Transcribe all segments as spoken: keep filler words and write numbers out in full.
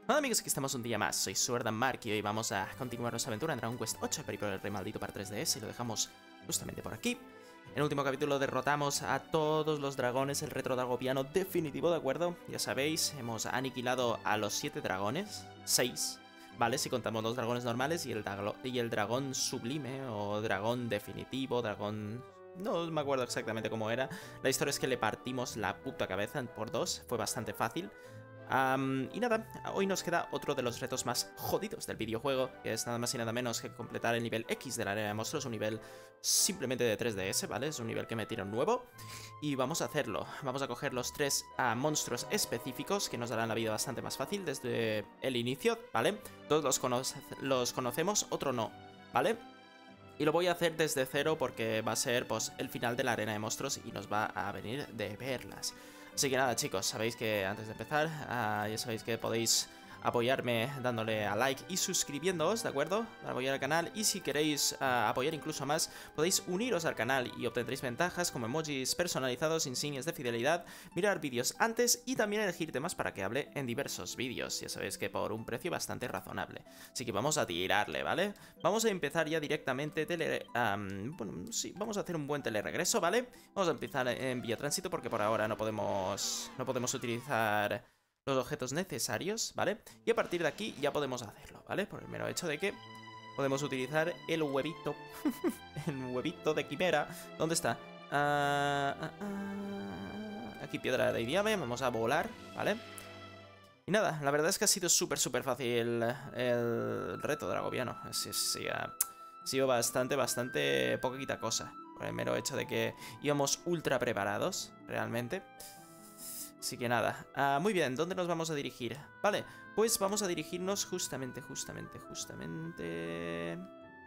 Hola amigos, aquí estamos un día más, soy Sword and Mark y hoy vamos a continuar nuestra aventura en Dragon Quest ocho, Periplo del Rey Maldito para tres D S, y lo dejamos justamente por aquí. En el último capítulo derrotamos a todos los dragones, el retro dragopiano definitivo, ¿de acuerdo? Ya sabéis, hemos aniquilado a los siete dragones, seis, ¿vale? Si contamos los dragones normales y el, y el dragón sublime o dragón definitivo, dragón... no me acuerdo exactamente cómo era. La historia es que le partimos la puta cabeza por dos, fue bastante fácil. Um, y nada, hoy nos queda otro de los retos más jodidos del videojuego, que es nada más y nada menos que completar el nivel X de la arena de monstruos, un nivel simplemente de tres D S, ¿vale? Es un nivel que metieron nuevo y vamos a hacerlo. Vamos a coger los tres uh, monstruos específicos que nos darán la vida bastante más fácil desde el inicio, ¿vale? Todos los, cono los conocemos, otro no, ¿vale? Y lo voy a hacer desde cero porque va a ser pues el final de la arena de monstruos y nos va a venir de verlas. Así que nada, chicos, sabéis que antes de empezar, uh, ya sabéis que podéis apoyarme dándole a like y suscribiéndoos, ¿de acuerdo? Para apoyar al canal. Y si queréis uh, apoyar incluso más, podéis uniros al canal y obtendréis ventajas como emojis personalizados, insignias de fidelidad, mirar vídeos antes y también elegir temas para que hable en diversos vídeos. Ya sabéis que por un precio bastante razonable. Así que vamos a tirarle, ¿vale? Vamos a empezar ya directamente tele... Um, bueno, sí, vamos a hacer un buen teleregreso, ¿vale? Vamos a empezar en vía tránsito porque por ahora no podemos, no podemos utilizar los objetos necesarios, ¿vale? Y a partir de aquí ya podemos hacerlo, ¿vale? Por el mero hecho de que podemos utilizar el huevito, el huevito de quimera. ¿Dónde está? Uh, uh, uh, aquí piedra de Idiame, vamos a volar, ¿vale? Y nada, la verdad es que ha sido súper, súper fácil el reto dragoviano. Sí, sí, ha sido bastante, bastante poquita cosa. Por el mero hecho de que íbamos ultra preparados, realmente. Así que nada, uh, muy bien, ¿dónde nos vamos a dirigir? Vale, pues vamos a dirigirnos justamente, justamente, justamente...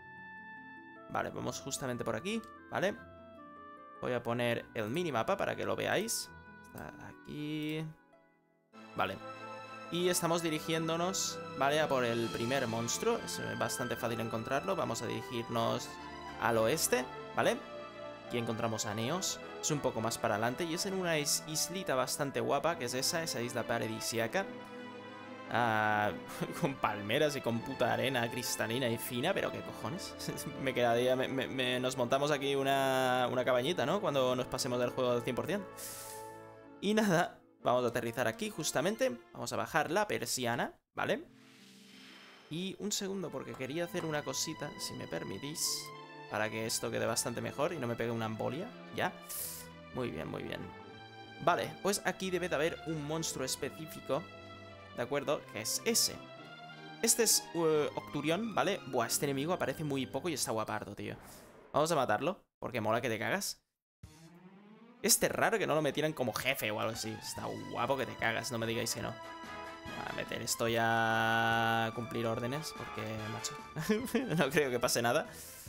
Vale, vamos justamente por aquí, ¿vale? Voy a poner el minimapa para que lo veáis. Está aquí... Vale. Y estamos dirigiéndonos, ¿vale? A por el primer monstruo, es bastante fácil encontrarlo. Vamos a dirigirnos al oeste, ¿vale? Aquí encontramos a Neos, es un poco más para adelante y es en una is islita bastante guapa, que es esa, esa isla paradisíaca. Uh, con palmeras y con puta arena cristalina y fina, pero qué cojones. me quedaría, me, me, me, nos montamos aquí una, una cabañita, ¿no? Cuando nos pasemos del juego del cien por cien. Y nada, vamos a aterrizar aquí justamente, vamos a bajar la persiana, ¿vale? Y un segundo porque quería hacer una cosita, si me permitís, para que esto quede bastante mejor y no me pegue una embolia, ¿ya? Muy bien, muy bien. Vale, pues aquí debe de haber un monstruo específico, ¿de acuerdo? Que es ese. Este es uh, Octurion, ¿vale? Buah, este enemigo aparece muy poco y está guapardo, tío. Vamos a matarlo, porque mola que te cagas. Este es raro que no lo metieran como jefe o algo así. Está guapo que te cagas, no me digáis que no. A meter esto ya a cumplir órdenes, porque, macho, no creo que pase nada.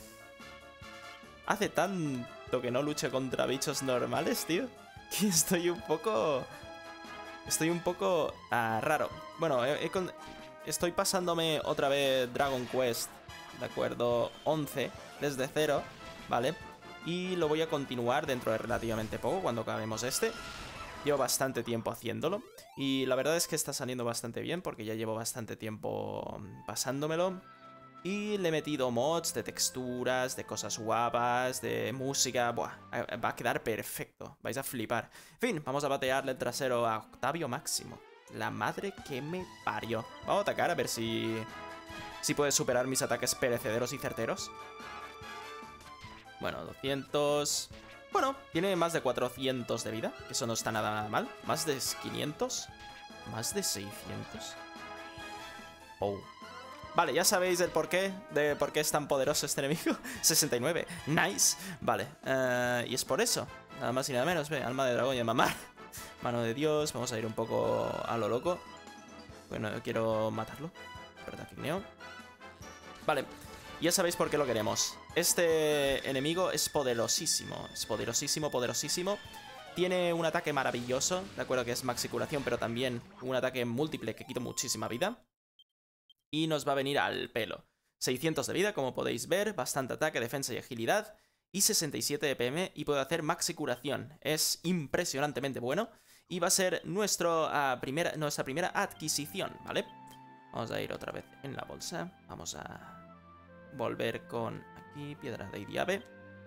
Hace tanto que no lucho contra bichos normales, tío, que estoy un poco... Estoy un poco uh, raro. Bueno, he, he con... estoy pasándome otra vez Dragon Quest, ¿de acuerdo? once, desde cero, ¿vale? Y lo voy a continuar dentro de relativamente poco, cuando acabemos este. Llevo bastante tiempo haciéndolo y la verdad es que está saliendo bastante bien porque ya llevo bastante tiempo pasándomelo. Y le he metido mods de texturas, de cosas guapas, de música. Buah, va a quedar perfecto. Vais a flipar. En fin, vamos a batearle el trasero a Octavio Máximo. La madre que me parió. Vamos a atacar a ver si... Si puede superar mis ataques perecederos y certeros. Bueno, doscientos... Bueno, tiene más de cuatrocientos de vida, que eso no está nada mal. Más de quinientos. Más de seiscientos. Oh. Vale, ya sabéis el porqué, de por qué es tan poderoso este enemigo. sesenta y nueve, nice. Vale, uh, y es por eso, nada más y nada menos, ve, alma de dragón y de mamar. Mano de Dios, vamos a ir un poco a lo loco. Bueno, quiero matarlo. ¿Verdad, Quigneo? Vale, ya sabéis por qué lo queremos. Este enemigo es poderosísimo, es poderosísimo, poderosísimo. Tiene un ataque maravilloso, de acuerdo que es maxi curación, pero también un ataque múltiple que quita muchísima vida. Y nos va a venir al pelo. seiscientos de vida, como podéis ver, bastante ataque, defensa y agilidad. Y sesenta y siete de P M y puede hacer maxi curación. Es impresionantemente bueno. Y va a ser nuestro, uh, primera, nuestra primera adquisición, ¿vale? Vamos a ir otra vez en la bolsa. Vamos a volver con aquí, piedra de Idiabe.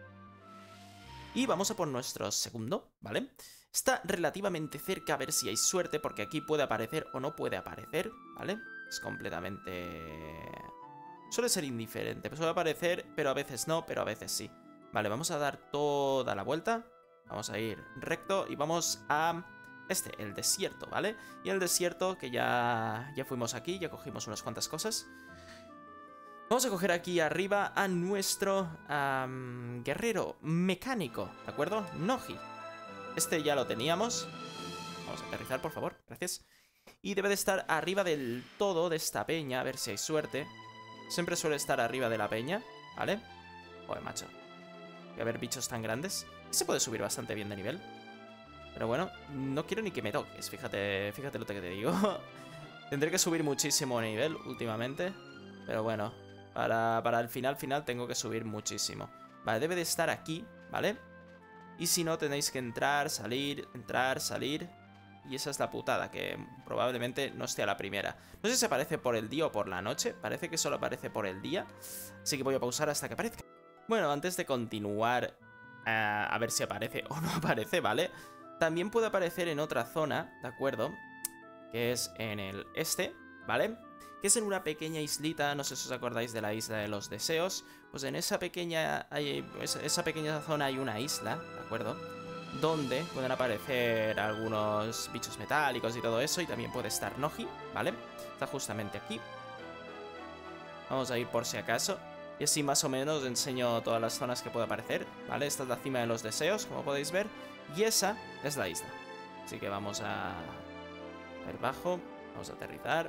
Y vamos a por nuestro segundo, ¿vale? Está relativamente cerca, a ver si hay suerte, porque aquí puede aparecer o no puede aparecer, ¿vale? Es completamente... Suele ser indiferente, suele aparecer, pero a veces no, pero a veces sí. Vale, vamos a dar toda la vuelta. Vamos a ir recto y vamos a... Este, el desierto, ¿vale? Y el desierto, que ya, ya fuimos aquí, ya cogimos unas cuantas cosas. Vamos a coger aquí arriba a nuestro um, guerrero mecánico, ¿de acuerdo? Noji. Este ya lo teníamos. Vamos a aterrizar, por favor, gracias. Y debe de estar arriba del todo de esta peña, a ver si hay suerte. Siempre suele estar arriba de la peña, ¿vale? Joder, macho. Voy a ver bichos tan grandes. Se puede subir bastante bien de nivel. Pero bueno, no quiero ni que me toques, fíjate, fíjate lo que te digo. Tendré que subir muchísimo de nivel últimamente. Pero bueno, para, para el final final tengo que subir muchísimo. Vale, debe de estar aquí, ¿vale? Y si no, tenéis que entrar, salir, entrar, salir. Y esa es la putada, que probablemente no esté a la primera. No sé si aparece por el día o por la noche. Parece que solo aparece por el día. Así que voy a pausar hasta que aparezca. Bueno, antes de continuar, uh, a ver si aparece o no aparece, ¿vale? También puede aparecer en otra zona, ¿de acuerdo? Que es en el este, ¿vale? Que es en una pequeña islita, no sé si os acordáis de la isla de los deseos. Pues en esa pequeña, hay, esa pequeña zona hay una isla, ¿de acuerdo? Donde pueden aparecer algunos bichos metálicos y todo eso. Y también puede estar Noji, ¿vale? Está justamente aquí. Vamos a ir por si acaso. Y así más o menos os enseño todas las zonas que puede aparecer, ¿vale? Esta es la cima de los deseos, como podéis ver. Y esa es la isla. Así que vamos a ver bajo. Vamos a aterrizar.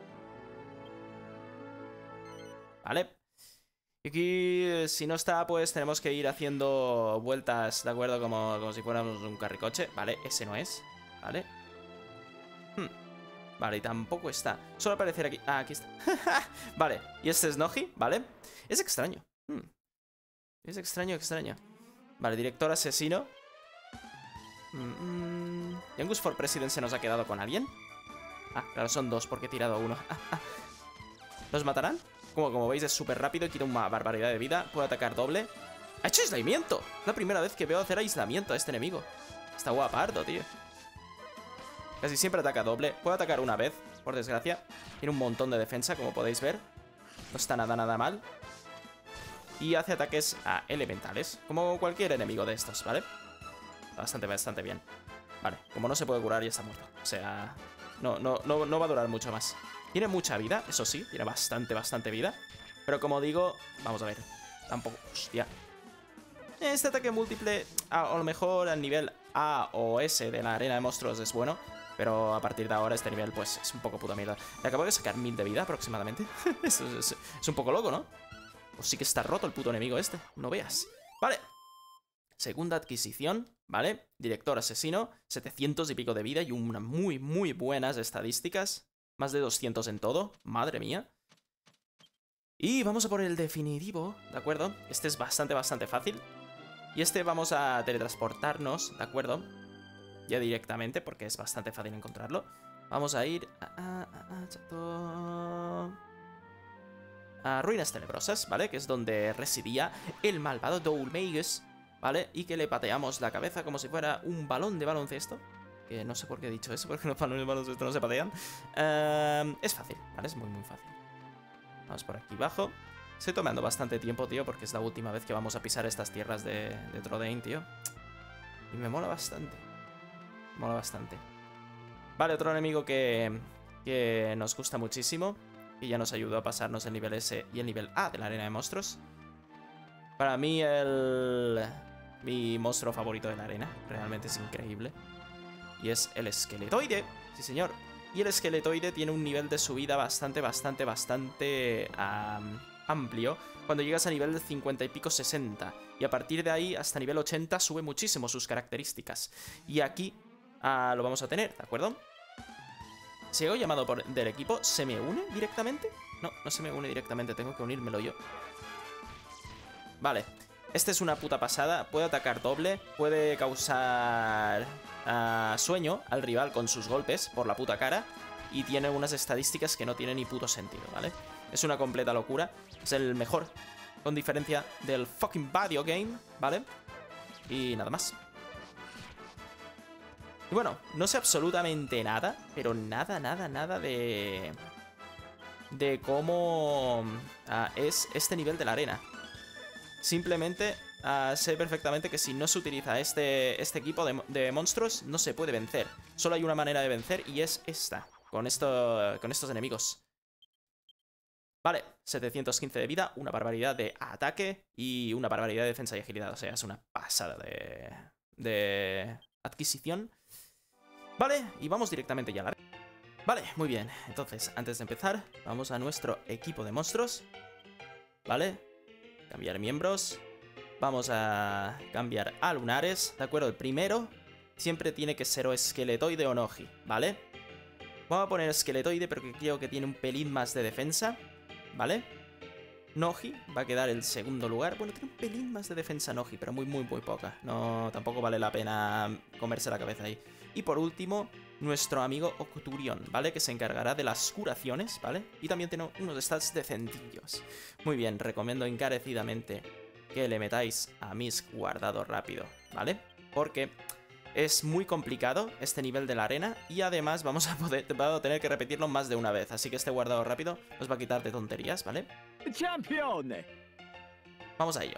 Vale. Y aquí, si no está, pues tenemos que ir haciendo vueltas, ¿de acuerdo? Como, como si fuéramos un carricoche. Vale, ese no es. Vale. Hmm. Vale, y tampoco está. Solo aparecer aquí. Ah, aquí está. Vale, y este es Noji, ¿vale? Es extraño. Hmm. Es extraño, extraño. Vale, director asesino. Mm, ¿Y Angus for President se nos ha quedado con alguien? Ah, claro, son dos porque he tirado uno. ¿Los matarán? Como, como veis es súper rápido y quita una barbaridad de vida. Puede atacar doble. ¡Ha hecho aislamiento! Es la primera vez que veo hacer aislamiento a este enemigo. Está guapardo, tío. Casi siempre ataca doble. Puede atacar una vez, por desgracia. Tiene un montón de defensa, como podéis ver. No está nada, nada mal. Y hace ataques a elementales, como cualquier enemigo de estos, ¿vale? Bastante, bastante bien. Vale, como no se puede curar, ya está muerto. O sea, no, no, no, no va a durar mucho más. Tiene mucha vida, eso sí, tiene bastante, bastante vida. Pero como digo, vamos a ver. Tampoco, hostia. Este ataque múltiple, a, a lo mejor al nivel A o S de la arena de monstruos es bueno. Pero a partir de ahora este nivel, pues, es un poco puta mierda. Le acabo de sacar mil de vida aproximadamente. es, es, es un poco loco, ¿no? Pues sí que está roto el puto enemigo este, no veas. Vale. Segunda adquisición, ¿vale? Director asesino, setecientos y pico de vida y unas muy, muy buenas estadísticas. Más de doscientos en todo, madre mía. Y vamos a por el definitivo, ¿de acuerdo? Este es bastante, bastante fácil. Y este vamos a teletransportarnos, ¿de acuerdo? Ya directamente, porque es bastante fácil encontrarlo. Vamos a ir a, a, a, a, chato... a Ruinas Tenebrosas, ¿vale? Que es donde residía el malvado Doulmagus, ¿vale? Y que le pateamos la cabeza como si fuera un balón de baloncesto. Que no sé por qué he dicho eso, porque los balones de baloncesto no se patean. Uh, es fácil, ¿vale? Es muy, muy fácil. Vamos por aquí abajo. Estoy tomando bastante tiempo, tío, porque es la última vez que vamos a pisar estas tierras de, de Trodain, tío. Y me mola bastante. Me mola bastante. Vale, otro enemigo que, que nos gusta muchísimo. Y ya nos ayudó a pasarnos el nivel S y el nivel A de la arena de monstruos. Para mí el... mi monstruo favorito de la arena. Realmente es increíble. Y es el esqueletoide. Sí, señor. Y el esqueletoide tiene un nivel de subida bastante, bastante, bastante um, amplio. Cuando llegas a nivel de cincuenta y pico, sesenta. Y a partir de ahí, hasta nivel ochenta, sube muchísimo sus características. Y aquí uh, lo vamos a tener, ¿de acuerdo? Si hago llamado por, del equipo, ¿se me une directamente? No, no se me une directamente, tengo que unírmelo yo. Vale, este es una puta pasada. Puede atacar doble, puede causar uh, sueño al rival con sus golpes por la puta cara. y tiene unas estadísticas que no tienen ni puto sentido, ¿vale? Es una completa locura. Es el mejor, con diferencia del fucking video game, ¿vale? Y nada más. Y bueno, no sé absolutamente nada, pero nada, nada, nada de... de cómo uh, es este nivel de la arena. Simplemente uh, sé perfectamente que si no se utiliza este, este equipo de, de monstruos, no se puede vencer. Solo hay una manera de vencer y es esta, con, esto, con estos enemigos. Vale, setecientos quince de vida, una barbaridad de ataque y una barbaridad de defensa y agilidad. O sea, es una pasada de, de adquisición. Vale, y vamos directamente ya a la... Vale, muy bien. Entonces, antes de empezar, vamos a nuestro equipo de monstruos. Vale, cambiar miembros. Vamos a cambiar a lunares, ¿de acuerdo? El primero siempre tiene que ser o esqueletoide o noji, ¿vale? Vamos a poner esqueletoide porque creo que tiene un pelín más de defensa, ¿vale? Noji va a quedar el segundo lugar. Bueno, tiene un pelín más de defensa Noji, pero muy, muy, muy poca. No, tampoco vale la pena comerse la cabeza ahí. Y por último, nuestro amigo Octurion, ¿vale? Que se encargará de las curaciones, ¿vale? Y también tiene unos stats decentillos. Muy bien, recomiendo encarecidamente que le metáis a Misk guardado rápido, ¿vale? Porque es muy complicado este nivel de la arena y además vamos a poder vamos a tener que repetirlo más de una vez. Así que este guardado rápido nos va a quitar de tonterías, ¿vale? Champione! Vamos a ello.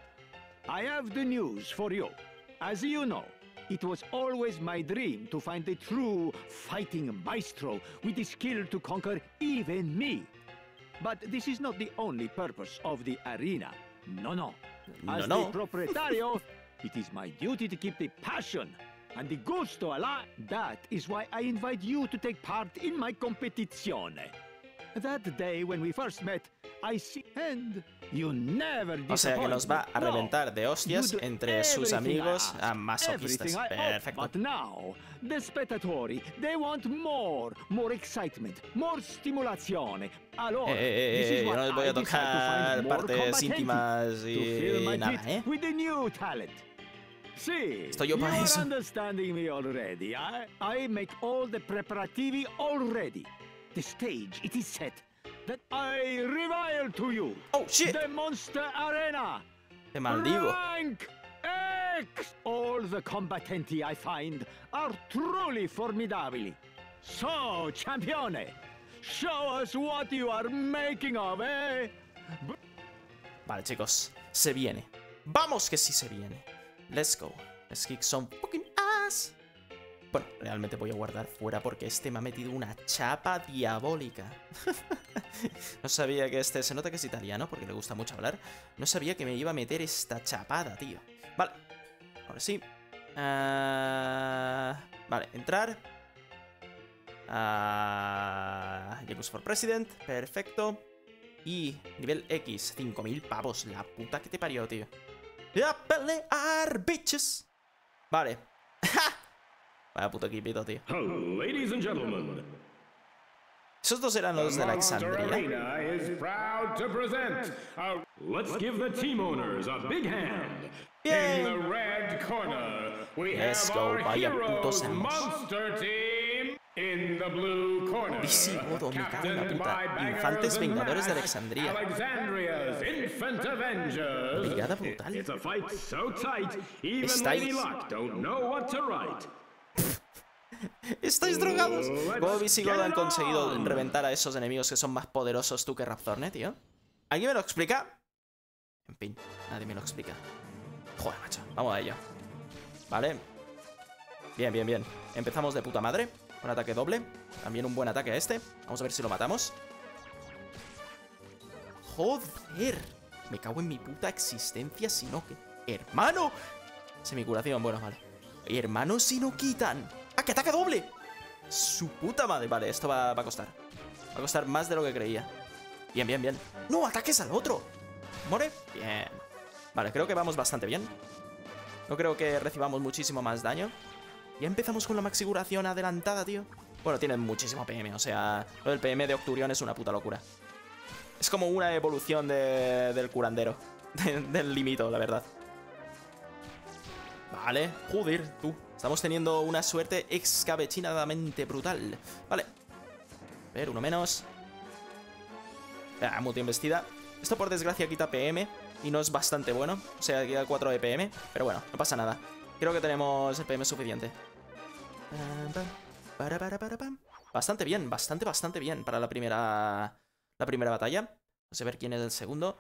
I have the news for you. As you know, it was always my dream to find a true fighting maestro with the skill to conquer even me. But this is not the only purpose of the arena. No, no. As no, no. the proprietario, it is my duty to keep the passion and the gusto alive. That is why I invite you to take part in my competizione. That day when we first met, I see and you never O sea que nos va a reventar de hostias entre sus amigos a masoquistas. Perfecto. But now, the spettatori, they want more, more excitement, more stimolazione. Allora, eh, eh, this is eh, yo what no les voy a I decide to tocar find more partes combattenti íntimas to y fill my nada, pit ¿eh? with the new talent. See, Estoy yo para you're eso. understanding me already. I, I make all the preparativi already. The stage, it is set. That I reveal to you. Oh, shit. The Monster Arena. Te maldigo. Rank X. All the combattenti I find are truly formidabili. So, Champione, show us what you are making of, eh? Vale, chicos, se viene. Vamos que sí se viene. Let's go. Let's kick some fucking ass. Bueno, realmente voy a guardar fuera porque este me ha metido una chapa diabólica. No sabía que este... Se nota que es italiano porque le gusta mucho hablar. No sabía que me iba a meter esta chapada, tío. Vale. Ahora sí. Uh... Vale, entrar. Uh... James for President. Perfecto. Y nivel X. cinco mil pavos. La puta que te parió, tío. ¡A pelear, bitches! Vale. ¡Ja! Vaya puto equipito, tío. Ladies and gentlemen, esos dos eran los de Alexandria. Let's give the team owners a big hand. Bien. In the red corner, we Let's have go, our vaya heroes putos amos. monster team. In the blue corner, Visigodo, me cago en la captained puta. by bangers Infantes and Vengadores de mash, Alexandria. Alexandria's Infant Avengers. Brigada brutal. It's a fight so tight, even Estáis- Lady Luck don't know what to write. ¡Estáis drogados! ¿Cómo Visigodo han conseguido reventar a esos enemigos que son más poderosos tú que Rapzorne, tío? ¿Alguien me lo explica? En fin, nadie me lo explica. Joder, macho. Vamos a ello. Vale. Bien, bien, bien. Empezamos de puta madre. Un ataque doble. También un buen ataque a este. Vamos a ver si lo matamos. ¡Joder! Me cago en mi puta existencia, si no que... ¡Hermano! Semicuración, bueno, vale. ¡Hermano, si no quitan! ¡Ah, que ataque doble! ¡Su puta madre! Vale, esto va, va a costar. Va a costar más de lo que creía. Bien, bien, bien. ¡No, ataques al otro! ¿More? Bien. Vale, creo que vamos bastante bien. No creo que recibamos muchísimo más daño. Ya empezamos con la maxiguración adelantada, tío. Bueno, tienen muchísimo P M, o sea... Lo del P M de Octurion es una puta locura. Es como una evolución de, del curandero. De, del limito, la verdad. Vale, joder, tú. Estamos teniendo una suerte escabechinadamente brutal. Vale. ver, uno menos. Ah, multi-embestida. Esto por desgracia quita P M y no es bastante bueno. O sea, queda cuatro de P M. Pero bueno, no pasa nada. Creo que tenemos el P M suficiente. Bastante bien, bastante, bastante bien para la primera, la primera batalla. Vamos a ver quién es el segundo.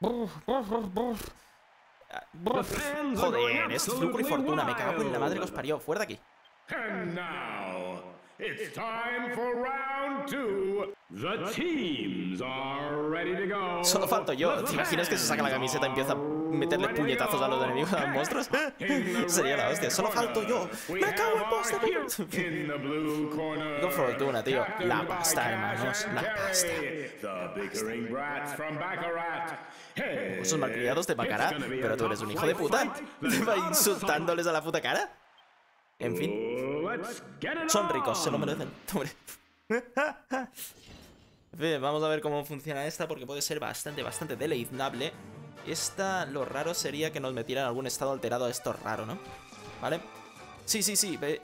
Joder, es Lucro y Fortuna. Me cago en la madre que os parió. Fuera de aquí. And now, it's time for round two. The teams are ready to go. Solo falto yo. ¿Te imaginas que se saca la camiseta y empieza a meterle puñetazos a los enemigos, a los monstruos? Sería la hostia. Solo falto yo. Me cago en posta. Con Fortuna, tío. La pasta, hermanos. La pasta. Esos malcriados de Baccarat. Pero tú eres un hijo de puta. Va insultándoles a la puta cara. En fin. Son ricos, se lo merecen. Bien, vamos a ver cómo funciona esta, porque puede ser bastante, bastante deleznable. Esta, lo raro sería que nos metieran algún estado alterado. Esto es raro, ¿no? ¿Vale? Sí, sí, sí. Ve,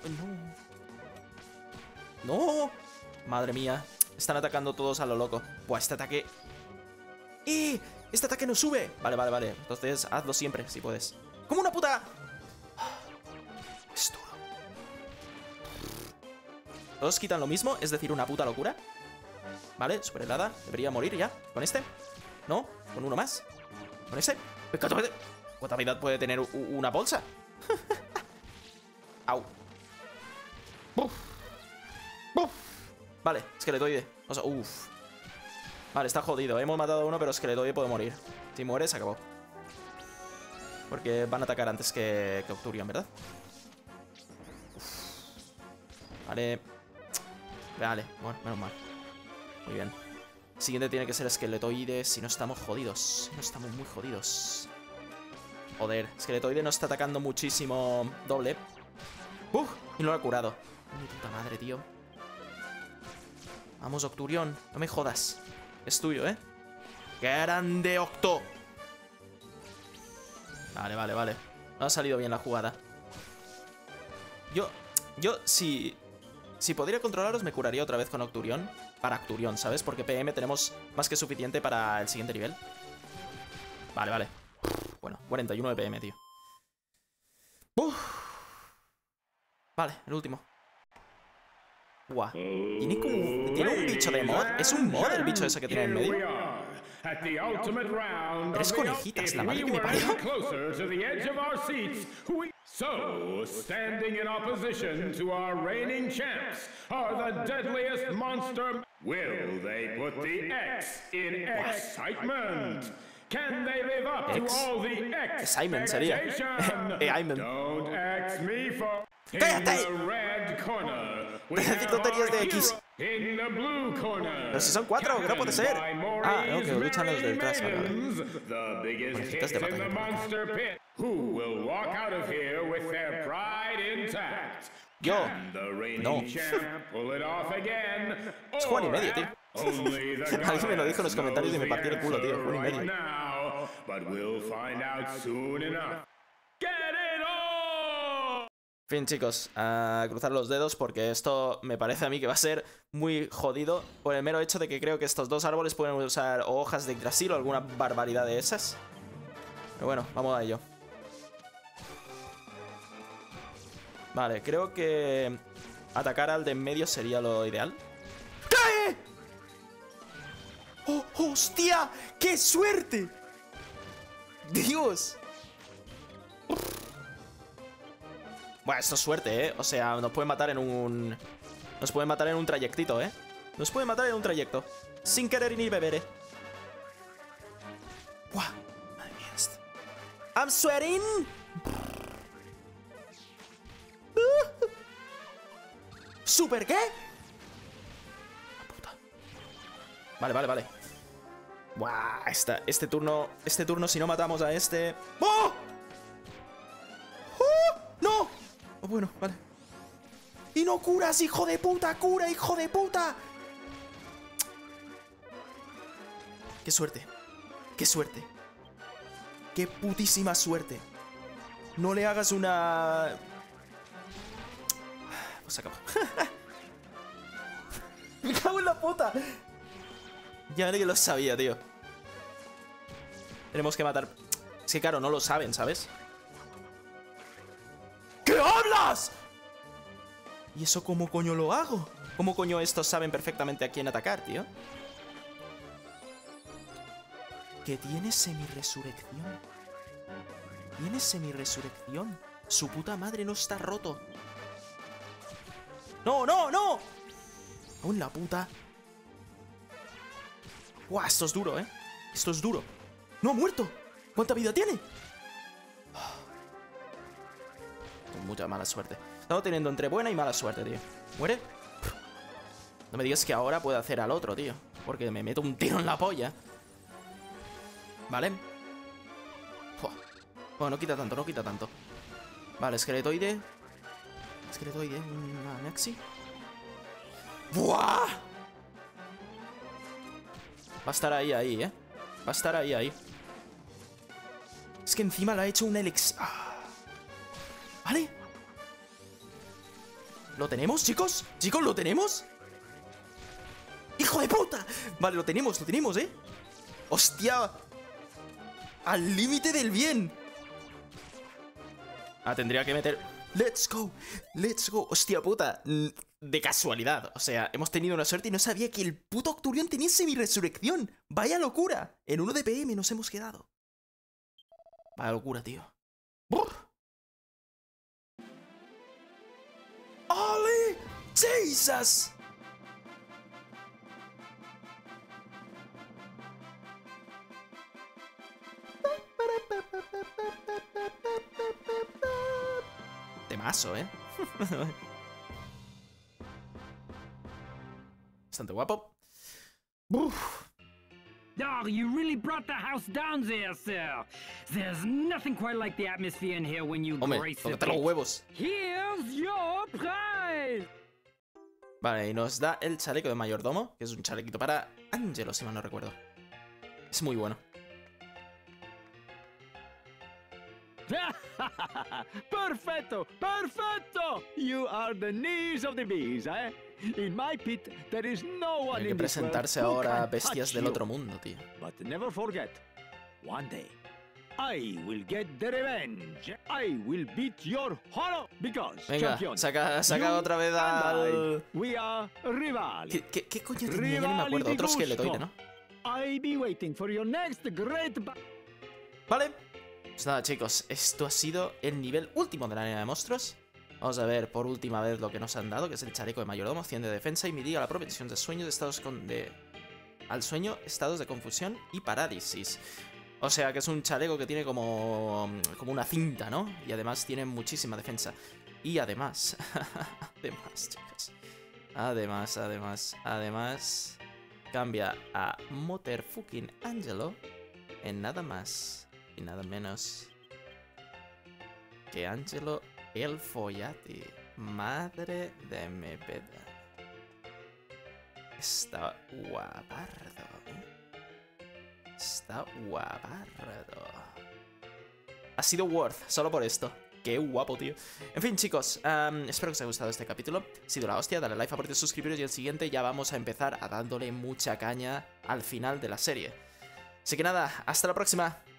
no. No. Madre mía. Están atacando todos a lo loco. Buah, este ataque... ¡Eh! Este ataque no sube. Vale, vale, vale. Entonces, hazlo siempre, si puedes. ¡Como una puta! Es duro. Todos quitan lo mismo, es decir, una puta locura. Vale, super helada. Debería morir ya. ¿Con este? ¿No? ¿Con uno más? ¿Con ese? ¿Cuánta vida puede tener una bolsa? Au. Buf. Buf. Vale, esqueletoide. O sea, uff. Vale, está jodido. Hemos matado a uno, pero esqueletoide puede morir. Si muere, se acabó. Porque van a atacar antes que, que Octurion, ¿verdad? Vale. Vale, bueno, menos mal. Muy bien. Siguiente tiene que ser esqueletoide. Si no estamos jodidos. Si no estamos muy jodidos. Joder, esqueletoide nos está atacando muchísimo doble. ¡Uf! Y no lo ha curado. Mi puta madre, tío. Vamos, Octurion. No me jodas. Es tuyo, ¿eh? ¡Qué grande, Octo! Vale, vale, vale. No ha salido bien la jugada. Yo... Yo, si... Si podría controlaros, me curaría otra vez con Octurion. Para Octurion, ¿sabes? Porque P M tenemos más que suficiente para el siguiente nivel. Vale, vale. Bueno, cuarenta y uno de P M, tío. Uf. Vale, el último. Guau. ¿Tiene como... ¿Tiene un bicho de mod? ¿Es un mod el bicho ese que tiene en medio? Tres conejitas, la madre que me parió. So, standing in opposition to our reigning champs are the deadliest monster. Will they put the X in excitement? Can they live up to all the expectation? Don't ask me for... ¡Cállate! Decir tonterías de X. Pero si son cuatro, que no puede ser. Ah, no, que luchan los de detrás. Vale, vale. Conejitas de batalla. Yo. No. Es Juan y medio, tío. Alguien me lo dijo en los comentarios y me partió el culo, tío. Juan y medio. En fin, chicos, a cruzar los dedos porque esto me parece a mí que va a ser muy jodido por el mero hecho de que creo que estos dos árboles pueden usar o hojas de Yggdrasil o alguna barbaridad de esas. Pero bueno, vamos a ello. Vale, creo que atacar al de en medio sería lo ideal. ¡Cae! ¡Oh, hostia! ¡Qué suerte! ¡Dios! Bueno, esto es suerte, ¿eh? O sea, nos pueden matar en un... Nos pueden matar en un trayectito, ¿eh? Nos pueden matar en un trayecto. Sin querer ni beber, ¿eh? ¡Buah! Madre mía, esto. I'm sweating. ¿Super qué? La puta. Vale, vale, vale. Buah, esta, este turno... Este turno, si no matamos a este... ¡Oh! ¡Oh! ¡No! Oh, bueno, vale. ¡Y no curas, hijo de puta! ¡Cura, hijo de puta! ¡Qué suerte! ¡Qué suerte! ¡Qué putísima suerte! No le hagas una... Pues se acabó. Me cago en la puta! Ya que lo sabía, tío. Tenemos que matar... Es que claro, no lo saben, ¿sabes? ¿Qué hablas? ¿Y eso cómo coño lo hago? ¿Cómo coño estos saben perfectamente a quién atacar, tío? Que tiene semi-resurrección. Tiene semi-resurrección. Su puta madre no está roto. ¡No, no, no! ¡Aún la puta! ¡Guau! Esto es duro, ¿eh? Esto es duro. ¡No ha muerto! ¿Cuánta vida tiene? Con mucha mala suerte. Estamos teniendo entre buena y mala suerte, tío. ¿Muere? No me digas que ahora puedo hacer al otro, tío. Porque me meto un tiro en la polla. Vale. Bueno, no quita tanto, no quita tanto. Vale, esqueletoide. Esqueletoide, una Nexi. ¡Buah! Va a estar ahí, ahí, ¿eh? Va a estar ahí, ahí. Es que encima le ha hecho un Elex... Ah. ¿Vale? ¿Lo tenemos, chicos? ¿Chicos, lo tenemos? ¡Hijo de puta! Vale, lo tenemos, lo tenemos, ¿eh? ¡Hostia! ¡Al límite del bien! Ah, tendría que meter... ¡Let's go! ¡Let's go! ¡Hostia puta! De casualidad. O sea, hemos tenido una suerte y no sabía que el puto Octurion tenía semi-resurrección. ¡Vaya locura! En uno de P M nos hemos quedado. Vaya locura, tío. ¡Brr! ¡Ole! ¡Jesus! Temazo, ¿eh? Bastante guapo. Uf. Oh, you really brought the house down there, sir. There's nothing quite like the atmosphere in here when you Hombre, grace the tócate los pit. huevos. Here's your prize. Vale, y nos da el chaleco de mayordomo, que es un chalequito para Angelo, si mal no recuerdo. Es muy bueno. Perfecto, perfecto! You are the knees of the bees, eh? In my pit, there is no one Hay que in this world presentarse who ahora a can bestias touch del you. otro mundo, tío. But never forget, one day, I will get the revenge. I will beat your horror because, Venga, champion, saca, saca you otra vez and al... I, we are rivals. ¿Qué, qué, qué coño tenía? Ya ni me acuerdo. Rivali Otro di esqueletoide, gusto. ¿no? I be waiting for your next great ba- Vale. Pues nada, chicos, esto ha sido el nivel último de la arena de monstruos. Vamos a ver por última vez lo que nos han dado, que es el chaleco de mayordomo, cien de defensa y mitiga la propagación de sueños de estados con de... al sueño, estados de confusión y parálisis. O sea que es un chaleco que tiene como, como una cinta, ¿no? Y además tiene muchísima defensa. Y además, además, chicos, además, además, además, cambia a Motherfucking Angelo en nada más y nada menos que Angelo el Follati. Madre de mi vida. Está guapardo, ¿eh? Está guapardo. Ha sido worth, solo por esto. Qué guapo, tío. En fin, chicos, um, espero que os haya gustado este capítulo. Ha sido la hostia, dale like, favorito, suscribiros. Y el siguiente ya vamos a empezar a dándole mucha caña al final de la serie. Así que nada, hasta la próxima.